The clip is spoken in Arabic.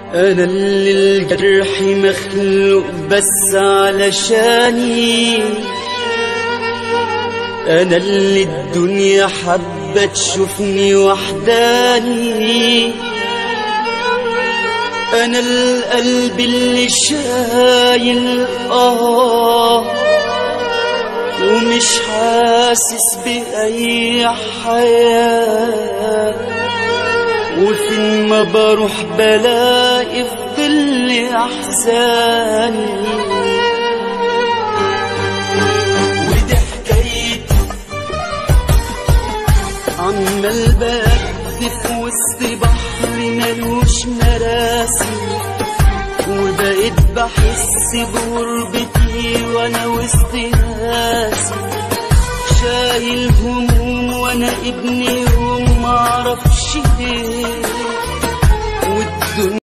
أنا اللي الجرح مخلوق بس علشاني، أنا اللي الدنيا حابة تشوفني وحداني، أنا القلب اللي شايل ومش حاسس بأي حياة، وفين ما بروح بلاقي في ظل أحزاني. ودي حكايتي عمال بقدف وسط بحر ملوش مراسي، وبقيت بحس بغربتي وانا وسط ناسي، شايل هموم وانا ابني ومعرفش ليه.